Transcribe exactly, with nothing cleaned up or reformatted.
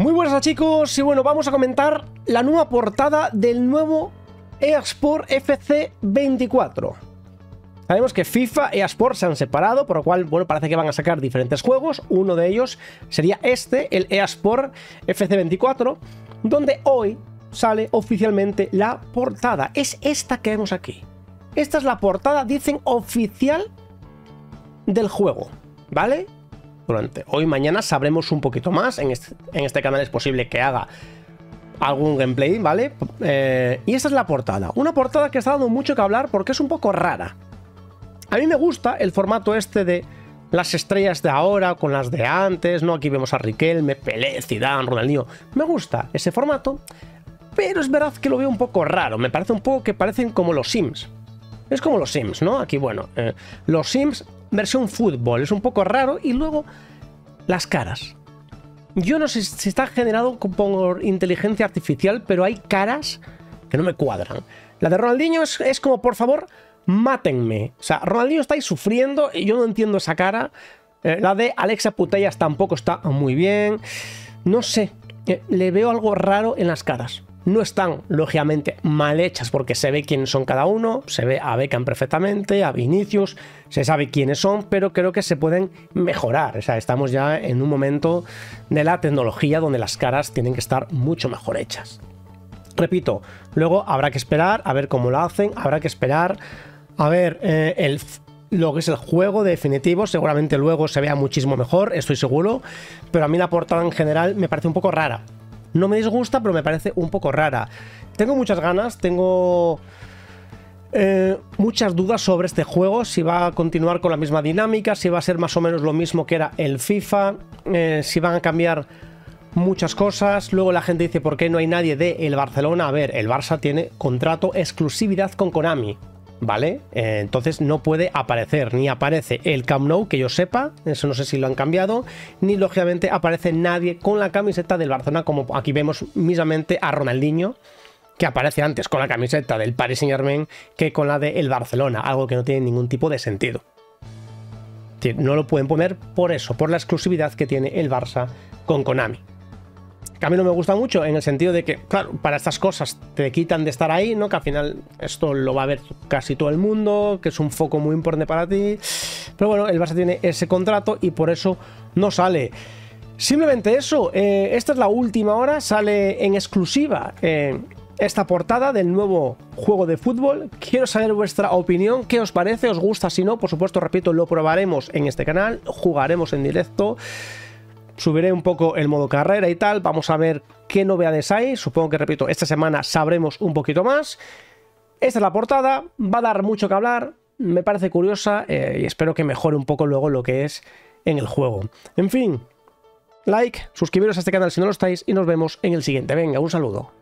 Muy buenas chicos, y bueno, vamos a comentar la nueva portada del nuevo eSport F C veinticuatro. Sabemos que FIFA y eSport se han separado, por lo cual, bueno, parece que van a sacar diferentes juegos. Uno de ellos sería este, el eSport F C veinticuatro, donde hoy sale oficialmente la portada. Es esta que vemos aquí. Esta es la portada, dicen, oficial del juego, ¿vale? Durante hoy y mañana sabremos un poquito más. En este, en este canal es posible que haga algún gameplay, ¿vale? Eh, y esta es la portada. Una portada que está dando mucho que hablar porque es un poco rara. A mí me gusta el formato este de las estrellas de ahora con las de antes, ¿no? Aquí vemos a Riquelme, Pelé, Zidane, Ronaldinho. Me gusta ese formato, pero es verdad que lo veo un poco raro. Me parece un poco que parecen como los Sims. Es como los Sims, ¿no? Aquí, bueno, eh, los Sims versión fútbol. Es un poco raro. Y luego, las caras. Yo no sé si está generado por inteligencia artificial, pero hay caras que no me cuadran. La de Ronaldinho es, es como, por favor, mátenme. O sea, Ronaldinho está ahí sufriendo y yo no entiendo esa cara. Eh, la de Alexia Putellas tampoco está muy bien. No sé, eh, le veo algo raro en las caras. No están, lógicamente, mal hechas porque se ve quiénes son cada uno, se ve a Beckham perfectamente, a Vinicius, se sabe quiénes son, pero creo que se pueden mejorar. O sea, estamos ya en un momento de la tecnología donde las caras tienen que estar mucho mejor hechas. Repito, luego habrá que esperar a ver cómo lo hacen, habrá que esperar a ver eh, el... lo que es el juego definitivo. Seguramente luego se vea muchísimo mejor, estoy seguro, pero a mí la portada en general me parece un poco rara. No me disgusta, pero me parece un poco rara. Tengo muchas ganas, tengo eh, muchas dudas sobre este juego, si va a continuar con la misma dinámica, si va a ser más o menos lo mismo que era el FIFA, eh, si van a cambiar muchas cosas. Luego la gente dice, ¿por qué no hay nadie de el Barcelona? A ver, el Barça tiene contrato exclusividad con Konami, ¿vale? Eh, entonces no puede aparecer, ni aparece el Camp Nou, que yo sepa, eso no sé si lo han cambiado, ni lógicamente aparece nadie con la camiseta del Barcelona, como aquí vemos mismamente a Ronaldinho, que aparece antes con la camiseta del Paris Saint-Germain que con la del Barcelona, algo que no tiene ningún tipo de sentido. Es decir, no lo pueden poner por eso, por la exclusividad que tiene el Barça con Konami. Que a mí no me gusta mucho en el sentido de que, claro, para estas cosas te quitan de estar ahí, ¿no? Que al final esto lo va a ver casi todo el mundo, que es un foco muy importante para ti. Pero bueno, el Barça tiene ese contrato y por eso no sale. Simplemente eso, eh, esta es la última hora, sale en exclusiva eh, esta portada del nuevo juego de fútbol. Quiero saber vuestra opinión, qué os parece, os gusta, si no, por supuesto, repito, lo probaremos en este canal, jugaremos en directo. Subiré un poco el modo carrera y tal, vamos a ver qué novedades hay. Supongo que, repito, esta semana sabremos un poquito más. Esta es la portada, va a dar mucho que hablar, me parece curiosa eh, y espero que mejore un poco luego lo que es en el juego. En fin, like, suscribiros a este canal si no lo estáis y nos vemos en el siguiente. Venga, un saludo.